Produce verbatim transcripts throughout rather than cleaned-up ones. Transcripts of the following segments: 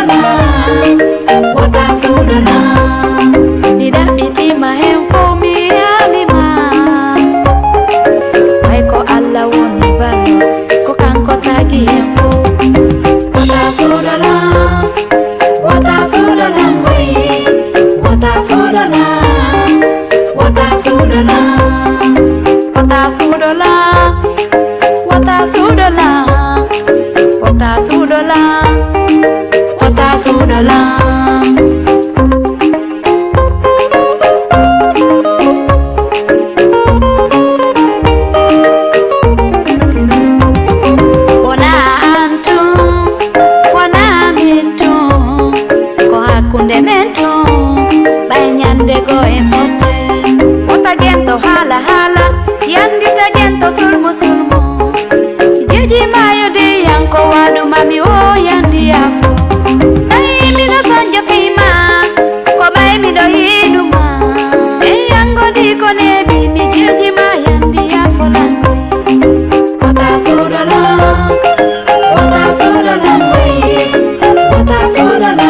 sudala, wata sudala. Tidak bitima hemfo mi alima. Aiko Allah woni balo, ko kanko tagi hemfo. Wata sudala, wata sudala ngoi, wata sudala, wata sudala, wata sudala, wata sudala, wata sudala, wata sudala. Kundemento banyande go enfote ota gento hala hala yandi ta gento sulmo sulmo jeji mayo de yanko wadu mami o yandi afo ai mina sanja fima ko mai mi do yiduma e yango di ko nebi mi jeji mayandi afo langoi ota sudala ota sudala ngoi ota sudala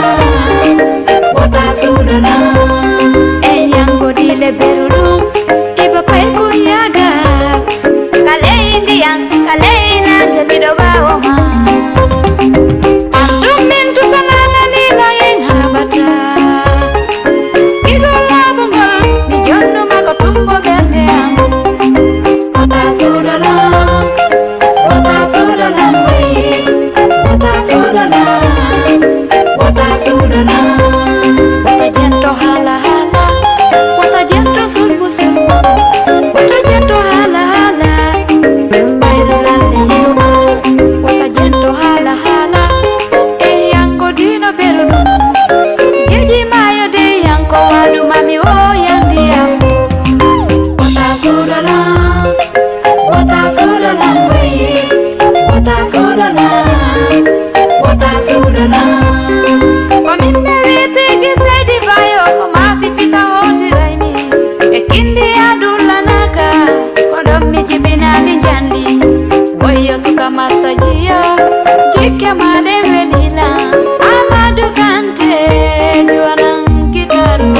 sudala e yango dile berudu iba pai ku yaga kale indian kale na gebido baoma andumintu sanana nila yen habata igola bongol mi jonno mako tumbo berne am wata sudala wata sudala ngoi wata sudala wata sudala hala hala wata jento sulmu sulmu wata jento hala hala bayru lalle yiduma wata jento hala hala e yango dino berudu jeji mayo de yanko wadu mami o yandi afu wata sudala wata sudala ngoi wata sudala wata sudala mami mewete gisedi bayo komasi pita hoti raimi ekindi adulla naka kodom mi jibina mi jandi woyo suka mastajiyo kike made welila Amadu Kante jualan gitaru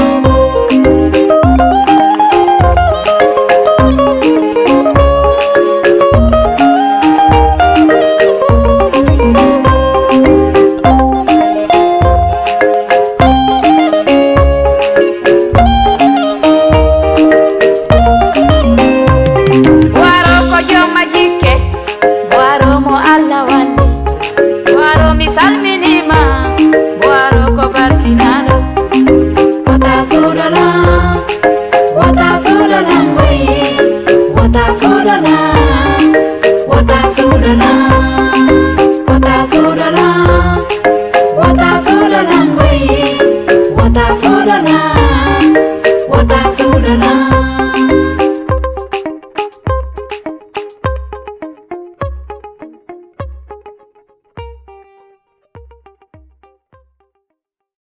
wata sudala ngoi wata sudala